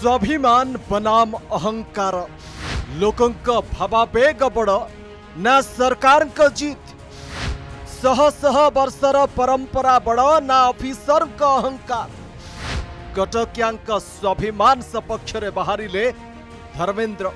स्वाभिमान बनाम अहंकार लोकंक भावावेग बड़ ना सरकार जीत शह शह वर्षर परंपरा बड़ ना ऑफिसर अहंकार कटकिया स्वाभिमान सपक्ष रे बाहरिले धर्मेंद्र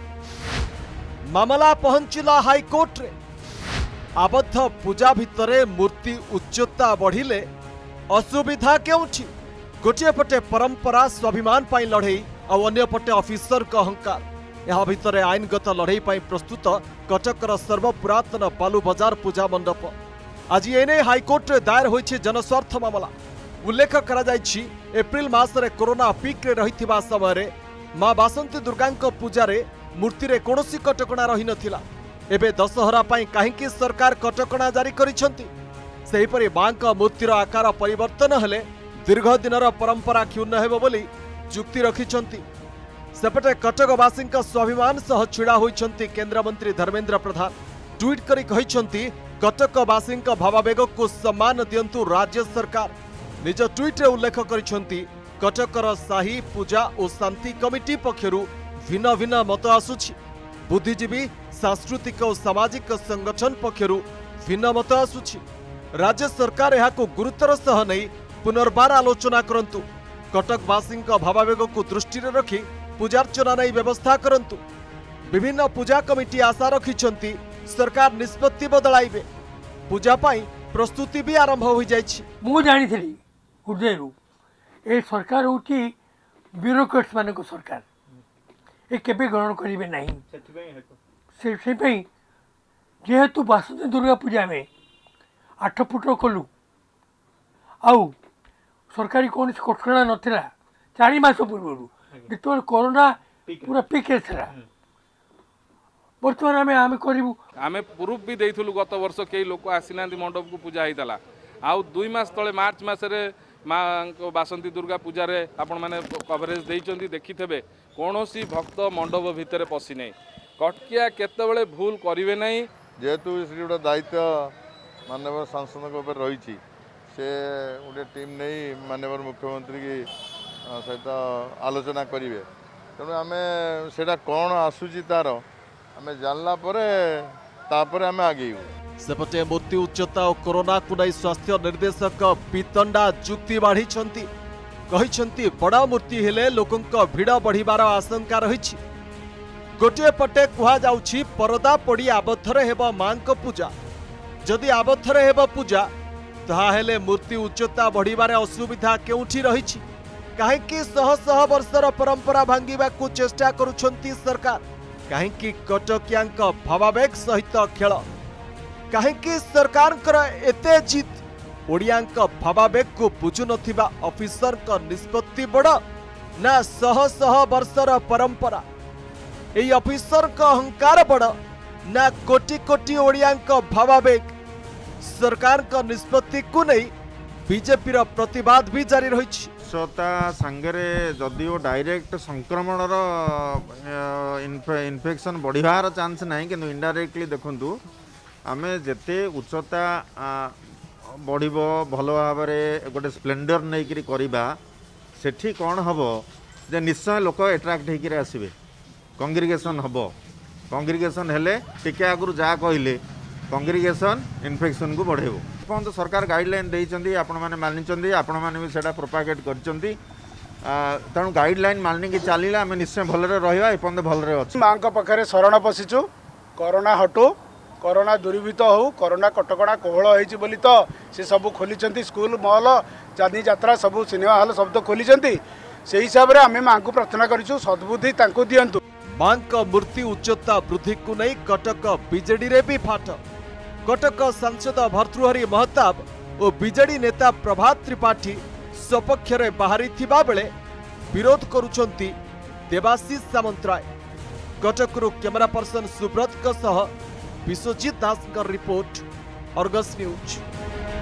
मामला पहुंचला हाईकोर्ट रे आबद्ध पूजा भितरे मूर्ति उच्चता बढ़िले असुविधा केउछि गोटे पटे परंपरा स्वाभिमान पाई लड़ई और अन्य पटे ऑफिसर का अहंकार यह भितर आईनगत लड़ई पाई प्रस्तुत कटकर सर्वपुरातन बालू बाजार पूजा मंडप आज एने हाईकोर्ट रे दायर होइछि जनस्वार्थ मामला उल्लेख करा जाइछि एप्रिल मासरे कोरोना पीक रे रहिथिबा समय रे मां बासंती दुर्गांक पूजा रे मूर्ति रे कोनोसी कटकणा रहि नथिला एबे दशहरा पाई काहेकि सरकार कटकणा जारी करिसंती सेहिपरि मांक मूर्तिर आकार परिवर्तन हेले दीर्घ दिनर परंपरा क्षुण्ण हेबो बोली जुक्ति रखिछंती सेपटे कटकवासी स्वाभिमान सह छिड़ा होइछंती केंद्रमंत्री धर्मेंद्र प्रधान ट्वीट करी कहिछंती कटकवासी भावावेग को सम्मान दियंतु राज्य सरकार निज ट्वीट रे उल्लेख करिछंती कटकर साही पूजा और शांति कमिटी पक्षरु भिन्न भिन्न मत आसुछि बुद्धिजीवी सांस्कृतिक और सामाजिक संगठन पक्षरु भिन्न मत आसुछि राज्य सरकार यहाको गुरुतर सह नहीं पुनर्बार आलोचना करंतु कटकवासी भावावेग को दृष्टि रखी पूजार्चना नहीं व्यवस्था करंतु विभिन्न पूजा कमिटी आशा रखिछंती सरकार निष्पत्ति बदलाइबे पूजा पाई प्रस्तुति भी आरंभ हो जाइछि मु जानिथिली हृदयरु ए सरकार होची ब्यूरोक्रेट्स माने को सरकार ए केबे ग्रहण करिवे नहीं से पई जेहेतु बासंती दुर्गा पूजा में 8 फुट कलु आउ सरकारी कौन कटकणा नाला 4 मास पूर्व जो कोरोना पूरा पिक बर्तमान आम करूँ आम प्रूफ भी देइथुलु गत वर्ष कई लोक आसीना मंडप को पूजा होता आउ 2 मास तले मार्च मसरे माँ बासंती दुर्गा पूजा रे आपण माने कवरेज देइचंती देखिथबे कोनोसी भक्त मंडप भितर पसी नहीं कटकिया केतेबेले भूल करिवे नहीं जेहेतु गोटे दायित्व माननीय सांसद रही से गोटे टीम नहीं माननीय मुख्यमंत्री की सहित आलोचना करेंगे तेणु आम से कौन आसूची तार आम जानला तापर आम आगे सेपटे मूर्ति उच्चता और कोरोना को नहीं स्वास्थ्य निर्देशक पितंडा जुक्ति बाढ़ी बड़ा मूर्ति हेले लोकंक भिड़ बढ़िबार आशंका रही गोटे पटे कहुछि परदा पड़ी आबद्धरे हेब मांक पूजा जदि आबद्धरे हेब पूजा ताहेले मूर्ति उच्चता बढ़िबारे असुविधा केउठी रहिछि काहेकि शह शह वर्षर परंपरा भांगिबा को चेष्टा करुछंती सरकार काहेकि कटकियाक भावावेग सहित खेल काहेकि सरकार एते जीत ओडियांक भावावेग को बुझु नथिबा ऑफिसर का निष्पत्ति बड़ ना शह शह वर्षर परंपरा एई ऑफिसर का अहंकार बड़ ना कोटि कोटि ओडियांक भावावेग सरकार का निष्पत्ति को नहीं बीजेपी प्रतिवाद भी जारी रही सांगरे जदिओ डायरेक्ट संक्रमण इन्फेक्शन बढ़िबार चांस नहीं कि इनडायरेक्टली देखु आम जेते उच्चता बढ़िबो भल भाव गोटे स्प्लेंडर नहीं करिबा सेठी कौन हम जे निश्चय लोक एट्राक्ट होकर आसबे कंग्रिगेशन हम कंग्रिगेशन हेले टिके आगु जा कहले कंग्रिगेशन इन्फेक्शन को बढ़ेबो अपन तो सरकार गाइडलाइन देइचंदी आपण माने मानिचंदी आपण माने भी सेटा प्रोपागेट करचंदी तेणु गाइडलाइन मानि की चलिला आम निश्चय भलरे रहिबा एपन भलरे अछि मां का पाखरे शरण पसिचु कोरोना हटो कोरोना दूरीभूत हो कोरोना कटकणा कोहल होइछि बोली तो से सब खोलिचंती स्कूल मॉल चांदी यात्रा सब सिनेमा हॉल सब तो खोलिचंती से हिसाब रे आम मां को प्रार्थना करिछु सद्बुद्धि तांको दियंतु मां का मूर्ति उच्चता वृद्धि को नहीं कटक बीजेडी रे भी फाट कटक सांसद भर्तृहरि महताब और बीजेडी नेता प्रभात त्रिपाठी सपक्ष रे बाहरी थिबा बेले विरोध करुछंती देवाशीष सामंतराय कटकरू कैमरा पर्सन सुब्रत सह Biswajit Das report Argus news.